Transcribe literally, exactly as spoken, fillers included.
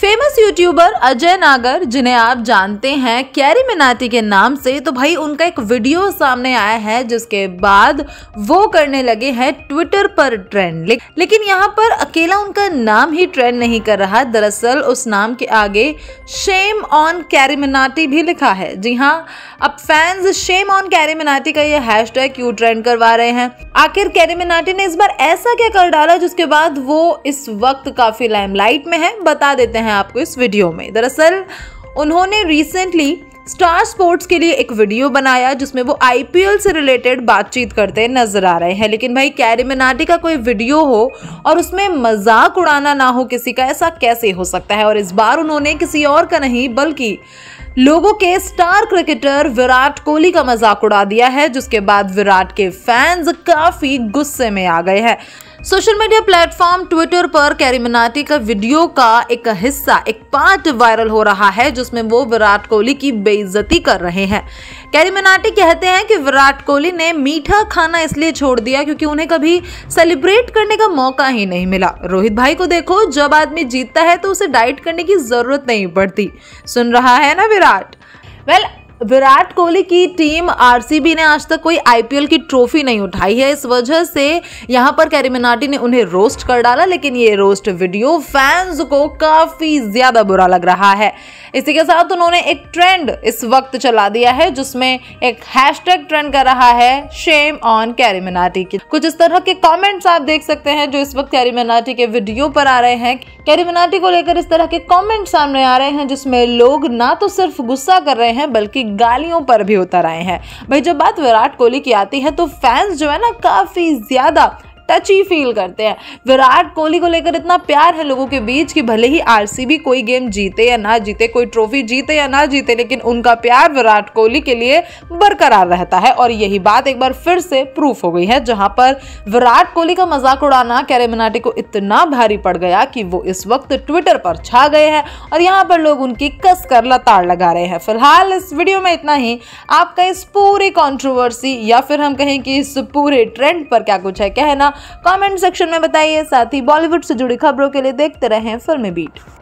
Famous YouTuber Ajay नागर, जिन्हें आप जानते हैं कैरी मिनाटी के नाम से, तो भाई उनका एक वीडियो सामने आया है जिसके बाद वो करने लगे हैं ट्विटर पर ट्रेंड। ले, लेकिन यहाँ पर अकेला उनका नाम ही ट्रेंड नहीं कर रहा, दरअसल उस नाम के आगे शेम ऑन कैरी मिनाटी भी लिखा है। जी हाँ, अब fans shame on Carry Minati का ये हैशटैग क्यों ट्रेंड करवा रहे हैं? आखिर कैरी मिनाटी ने इस बार ऐसा क्या कर डाला जिसके बाद वो इस वक्त काफी लाइमलाइट में है? बता देते हैं आपको इस वीडियो में। दरअसल उन्होंने रिसेंटली स्टार स्पोर्ट्स के लिए एक वीडियो बनाया जिसमें वो आईपीएल से रिलेटेड बातचीत करते नजर आ रहे हैं। लेकिन भाई कैरी मिनाटी का कोई वीडियो हो और उसमें मजाक उड़ाना ना हो किसी का, ऐसा कैसे हो सकता है? और इस बार उन्होंने किसी और का नहीं बल्कि लोगों के स्टार क्रिकेटर विराट कोहली का मजाक उड़ा दिया है, जिसके बाद विराट के फैंस काफी गुस्से में आ गए हैं। सोशल मीडिया प्लेटफॉर्म ट्विटर पर कैरी मिनाटी का वीडियो का एक हिस्सा, एक पार्ट वायरल हो रहा है जिसमें वो विराट कोहली की बेइज्जती कर रहे हैं। कैरी मिनाटी कहते हैं कि विराट कोहली ने मीठा खाना इसलिए छोड़ दिया क्योंकि उन्हें कभी सेलिब्रेट करने का मौका ही नहीं मिला। रोहित भाई को देखो, जब आदमी जीतता है तो उसे डाइट करने की जरूरत नहीं पड़ती। सुन रहा है ना विराट? वेल well, विराट कोहली की टीम आरसीबी ने आज तक कोई आईपीएल की ट्रॉफी नहीं उठाई है, इस वजह से यहाँ पर कैरी मिनाटी ने उन्हें रोस्ट कर डाला। लेकिन ये रोस्ट वीडियो फैंस को काफी ज्यादा बुरा लग रहा है। इसी के साथ उन्होंने एक ट्रेंड इस वक्त चला दिया है जिसमें एक हैशटैग ट्रेंड कर रहा है शेम ऑन कैरी मिनाटी की। कुछ इस तरह के कमेंट्स आप देख सकते हैं जो इस वक्त कैरी मिनाटी के वीडियो पर आ रहे हैं। कैरी मिनाटी को लेकर इस तरह के कमेंट सामने आ रहे हैं जिसमें लोग ना तो सिर्फ गुस्सा कर रहे हैं बल्कि गालियों पर भी उतर आए हैं। भाई जब बात विराट कोहली की आती है तो फैंस जो है ना काफी ज्यादा टची फील करते हैं। विराट कोहली को लेकर इतना प्यार है लोगों के बीच कि भले ही आरसीबी कोई गेम जीते या ना जीते, कोई ट्रॉफी जीते या ना जीते, लेकिन उनका प्यार विराट कोहली के लिए बरकरार रहता है। और यही बात एक बार फिर से प्रूफ हो गई है, जहां पर विराट कोहली का मजाक उड़ाना कैरी मिनाटी को इतना भारी पड़ गया कि वो इस वक्त ट्विटर पर छा गए हैं और यहाँ पर लोग उनकी कसकर लताड़ लगा रहे हैं। फिलहाल इस वीडियो में इतना ही। आपका इस पूरी कंट्रोवर्सी या फिर हम कहें कि इस पूरे ट्रेंड पर क्या कुछ है कहना, कमेंट सेक्शन में बताइए। साथ ही बॉलीवुड से जुड़ी खबरों के लिए देखते रहें फिल्मी बीट।